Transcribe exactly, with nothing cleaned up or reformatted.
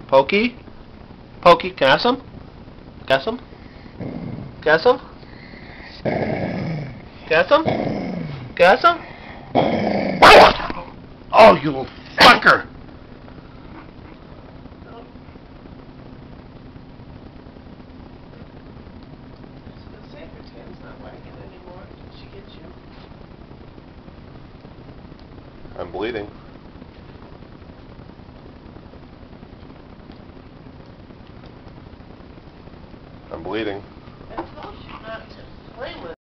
Pokey? Pokey, can I have some? Can I have some? Can I have some? Can I have some? Can I have some? Oh, you little fucker! I'm bleeding. I'm bleeding.